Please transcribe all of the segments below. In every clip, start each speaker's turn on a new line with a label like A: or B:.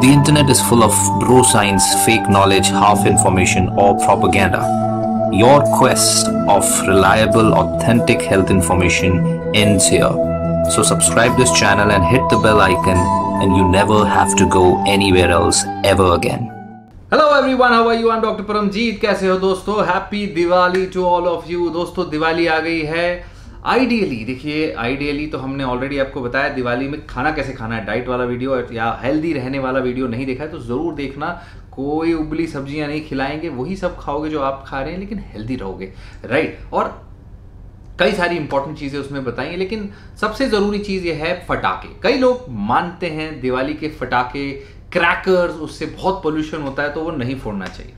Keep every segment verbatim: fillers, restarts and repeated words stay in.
A: The internet is full of bro science, fake knowledge, half information, or propaganda. Your quest of reliable, authentic health information ends here. So subscribe this channel and hit the bell icon, and you never have to go anywhere else ever again.
B: Hello everyone, how are you? I am doctor Paramjit. कैसे हो दोस्तों? Happy Diwali to all of you. दोस्तों दिवाली आ गई है। Ideally देखिए, ideally तो हमने already आपको बताया दिवाली में खाना कैसे खाना है। डाइट वाला वीडियो या हेल्दी रहने वाला वीडियो नहीं देखा है तो ज़रूर देखना। कोई उबली सब्जियां नहीं खिलाएंगे, वही सब खाओगे जो आप खा रहे हैं, लेकिन हेल्दी रहोगे, राइट। और कई सारी इंपॉर्टेंट चीज़ें उसमें बताएंगे, लेकिन सबसे ज़रूरी चीज़ ये है फटाके। कई लोग मानते हैं दिवाली के फटाके, क्रैकर्स, उससे बहुत पोल्यूशन होता है तो वो नहीं फोड़ना चाहिए,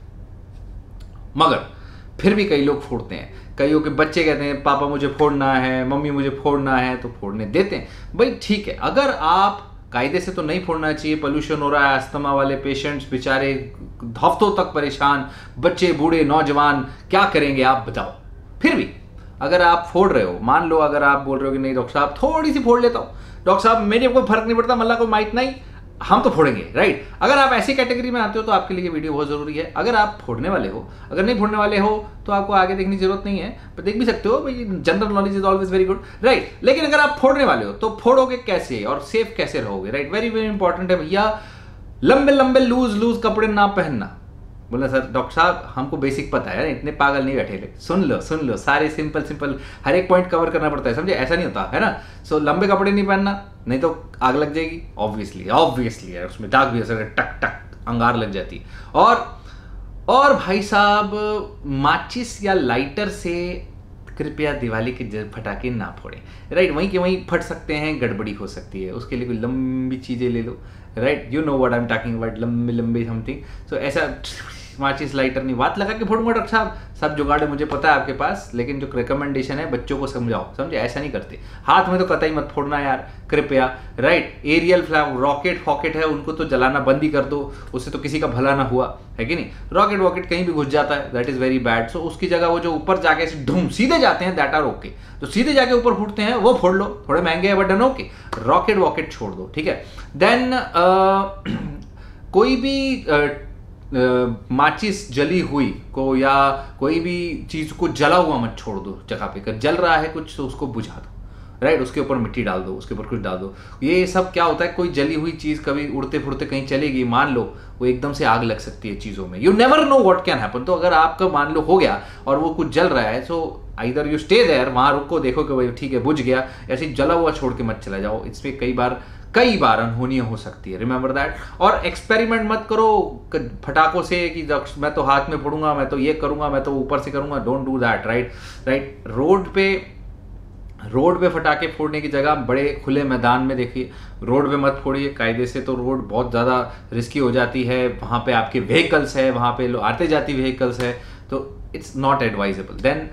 B: मगर फिर भी कई लोग फोड़ते हैं। कईयों के बच्चे कहते हैं पापा मुझे फोड़ना है, मम्मी मुझे फोड़ना है, तो फोड़ने देते हैं। भाई ठीक है, अगर आप कायदे से तो नहीं फोड़ना चाहिए। पोल्यूशन हो रहा है, अस्थमा वाले पेशेंट्स बेचारे हफ्तों तक परेशान, बच्चे बूढ़े नौजवान क्या करेंगे आप बताओ। फिर भी अगर आप फोड़ रहे हो, मान लो अगर आप बोल रहे हो कि नहीं डॉक्टर साहब थोड़ी सी फोड़ लेता हूँ, डॉक्टर साहब मेरे को फर्क नहीं पड़ता, मल्ला को माइट नहीं, हम तो फोड़ेंगे, राइट। अगर आप ऐसी कैटेगरी में आते हो तो आपके लिए वीडियो बहुत जरूरी है। अगर आप फोड़ने वाले हो, अगर नहीं फोड़ने वाले हो तो आपको आगे देखने की जरूरत नहीं है, पर देख भी सकते हो भाई, general knowledge is always very good, right. लेकिन अगर आप फोड़ने वाले हो तो फोड़ोगे कैसे और सेफ कैसे रहोगे, राइट। वेरी वेरी इंपॉर्टेंट है भैया। लंबे लंबे लूज लूज कपड़े ना पहनना। बोला सर डॉक्टर साहब हमको बेसिक पता है, इतने पागल नहीं बैठे ले। सुन लो सुन लो, सारे सिंपल सिंपल हर एक पॉइंट कवर करना पड़ता है, समझे? ऐसा नहीं होता है ना। सो लंबे कपड़े नहीं पहनना, नहीं तो आग लग जाएगी। ऑब्वियसली ऑब्वियसली है, उसमें दाग भी हो सकता है, टक टक अंगार लग जाती। और और भाई साहब माचिस या लाइटर से कृपया दिवाली के फटाके ना फोड़ें, राइट। वहीं के वहीं फट सकते हैं, गड़बड़ी हो सकती है। उसके लिए कोई लंबी चीज़ें ले लो, right. You know what I am talking about, लंबी लंबी समथिंग। सो ऐसा माचिस लाइटर नहीं, बात लगा के फोड़ूंगा डॉक्टर साहब, सब जुगाड़ है मुझे पता है आपके पास, लेकिन जो रिकमेंडेशन है बच्चों को समझाओ, समझे? ऐसा नहीं करते। हाथ में तो कतई मत फोड़ना यार, कृपया, राइट। एरियल फ्लैम रॉकेट फॉकेट है, उनको तो जलाना बंद ही कर दो, उससे तो किसी का भला ना हुआ है कि नहीं। रॉकेट वॉकेट कहीं भी घुस जाता है, that is very bad. So उसकी जगह वो जो ऊपर जाके ढूम सीधे जाते हैं, दैट आर ओके। तो सीधे जाके ऊपर फूटते हैं वो फोड़ लो, थोड़े महंगे हैं बट डन ओके। रॉकेट वॉकेट छोड़ दो, ठीक है। देन कोई भी uh, Uh, माचिस जली हुई को या कोई भी चीज को जला हुआ मत छोड़ दो जगह पे। अगर जल रहा है कुछ तो उसको बुझा दो, राइट। उसके ऊपर मिट्टी डाल दो, उसके ऊपर कुछ डाल दो। ये सब क्या होता है, कोई जली हुई चीज कभी उड़ते फुड़ते कहीं चलेगी, मान लो वो एकदम से आग लग सकती है चीजों में। You never know what can happen. तो अगर आपका मान लो हो गया और वो कुछ जल रहा है, so either you stay there, वहां रुको, देखो कि भाई ठीक है बुझ गया, ऐसे जला हुआ छोड़ के मत चला जाओ। इसमें कई बार कई बार अनहोनी हो सकती है, रिमेंबर दैट। और एक्सपेरिमेंट मत करो फटाकों से कि मैं तो हाथ में फोड़ूंगा, मैं तो ये करूंगा, मैं तो ऊपर से करूंगा। Don't do that, right right. Road पे रोड पे फटाके फोड़ने की जगह बड़े खुले मैदान में देखिए, रोड पे मत फोड़िए कायदे से। तो रोड बहुत ज़्यादा रिस्की हो जाती है, वहाँ पे आपके व्हीकल्स है, वहाँ पे आते जाती व्हीकल्स है, तो इट्स नॉट एडवाइजेबल। देन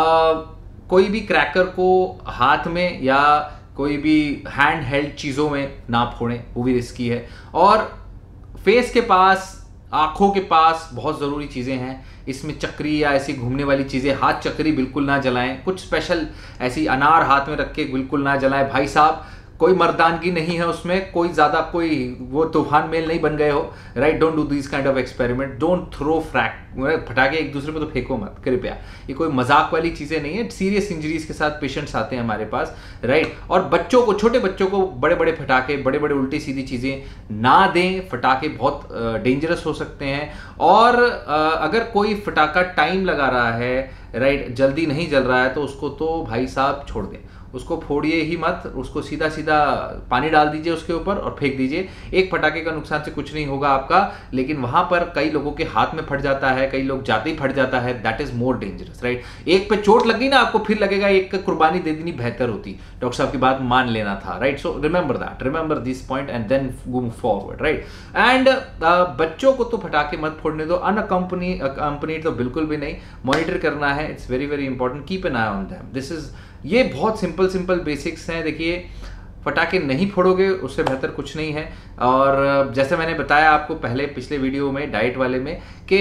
B: कोई भी क्रैकर को हाथ में या कोई भी हैंड हेल्ड चीज़ों में ना फोड़ें, वो भी रिस्की है। और फेस के पास, आँखों के पास बहुत ज़रूरी चीज़ें हैं। इसमें चक्री या ऐसी घूमने वाली चीज़ें, हाथ चक्री बिल्कुल ना जलाएं। कुछ स्पेशल ऐसी अनार हाथ में रख के बिल्कुल ना जलाएं भाई साहब। कोई मर्दानगी नहीं है उसमें, कोई ज़्यादा कोई वो तूफान मेल नहीं बन गए हो, right. Don't do this kind of experiment. Don't throw फ्रैक फटाके एक दूसरे पे तो फेंको मत, कृपया। ये कोई मजाक वाली चीज़ें नहीं है। सीरियस इंजरीज के साथ पेशेंट्स आते हैं हमारे पास, राइट। और बच्चों को, छोटे बच्चों को बड़े बड़े फटाके, बड़े बड़े उल्टी सीधी चीज़ें ना दें। फटाके बहुत डेंजरस हो सकते हैं। और अगर कोई फटाका टाइम लगा रहा है, राइट, जल्दी नहीं जल रहा है, तो उसको तो भाई साहब छोड़ दें, उसको फोड़िए ही मत। उसको सीधा सीधा पानी डाल दीजिए उसके ऊपर और फेंक दीजिए। एक फटाके का नुकसान से कुछ नहीं होगा आपका, लेकिन वहां पर कई लोगों के हाथ में फट जाता है, कई लोग जाते ही फट जाता है, that is more dangerous, right. एक पे चोट लगी ना आपको, फिर लगेगा एक का कुर्बानी दे देनी बेहतर होती। डॉक्टर साहब की बात मान लेना था, right. So remember that, remember this point and then move forward, right. And बच्चों को तो फटाके मत फोड़ने दो, अनअकम्पनी अकम्पनीड तो बिल्कुल भी नहीं। मॉनिटर करना है, it's very very important, keep an eye on them. This is, ये बहुत सिंपल सिंपल बेसिक्स हैं। देखिए फटाके नहीं फोड़ोगे उससे बेहतर कुछ नहीं है। और जैसे मैंने बताया आपको पहले पिछले वीडियो में, डाइट वाले में, कि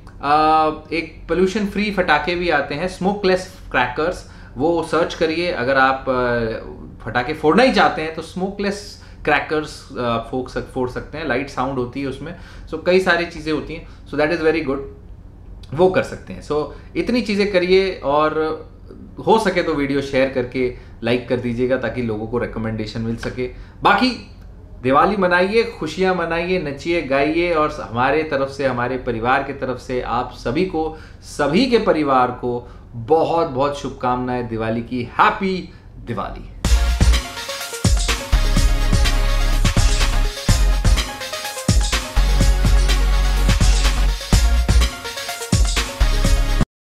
B: एक पोल्यूशन फ्री फटाके भी आते हैं, स्मोकलेस क्रैकर्स। वो सर्च करिए, अगर आप फटाके फोड़ना ही चाहते हैं तो स्मोकलेस क्रैकर्स फोड़ सक फोड़ सकते हैं, लाइट साउंड होती है उसमें, सो so, कई सारी चीज़ें होती हैं, so that is very good, वो कर सकते हैं। सो so, इतनी चीज़ें करिए, और हो सके तो वीडियो शेयर करके लाइक कर दीजिएगा ताकि लोगों को रिकमेंडेशन मिल सके। बाकी दिवाली मनाइए, खुशियां मनाइए, नचिए गाइए, और हमारे तरफ से, हमारे परिवार के तरफ से आप सभी को, सभी के परिवार को बहुत बहुत शुभकामनाएं दिवाली की। हैप्पी दिवाली।